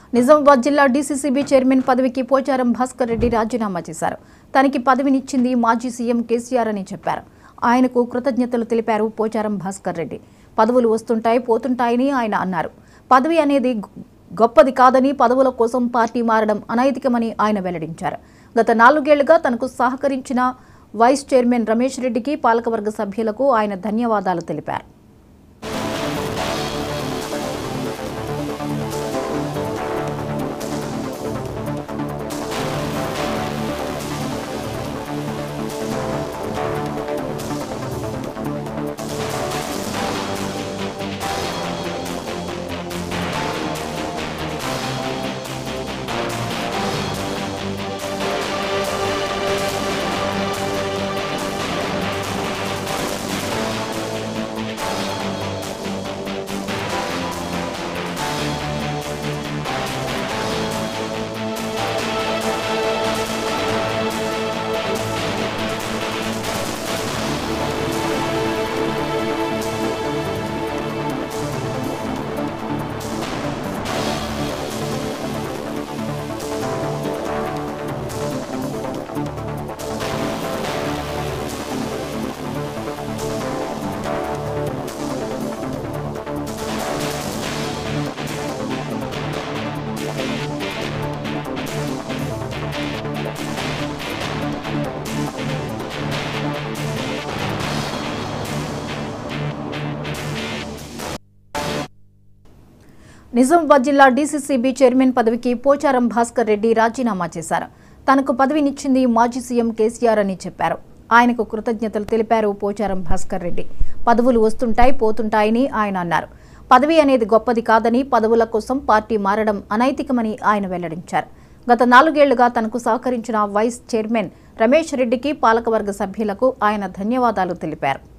నిజామాబాద్ జిల్లా DCCB chairman పదవికి పోచారం భాస్కర్ రెడ్డి రాజీనామా చేశారు. తనకి పదవినిచ్చింది మాజీ సీఎం కేసీఆర్ అని చెప్పారు. ఆయనకు కృతజ్ఞతలు తెలిపారు పోచారం భాస్కర్ రెడ్డి. పదవులు వస్తుంటాయి పోతుంటాయని ఆయన అన్నారు. పదవి అనేది గొప్పది కాదని, పదవుల కోసం పార్టీ మారడం అనైతికమని ఆయన వెల్లడించారు. గత 4 ఏళ్లుగా తనకు సహకరించిన వైస్ చైర్మన్ రమేష్ రెడ్డికి, పాలకవర్గ సభ్యులకు ఆయన ధన్యవాదాలు తెలిపారు. నిజామాబాద్ జిల్లా డీసీసీబీ చైర్మన్ పదవికి పోచారం భాస్కర్ రెడ్డి రాజీనామా చేశారు. తనకు పదవినిచ్చింది మాజీ సీఎం కేసీఆర్ అని చెప్పారు. ఆయనకు కృతజ్ఞతలు తెలిపారు పోచారం భాస్కర్ రెడ్డి. పదవులు వస్తుంటాయి పోతుంటాయని ఆయన అన్నారు. పదవి అనేది గొప్పది కాదని, పదవుల కోసం పార్టీ మారడం అనైతికమని ఆయన వెల్లడించారు. గత 4 ఏళ్లుగా తనకు సహకరించిన వైస్ చైర్మన్ రమేష్ రెడ్డికి, పాలకవర్గ సభ్యులకు ఆయన ధన్యవాదాలు తెలిపారు.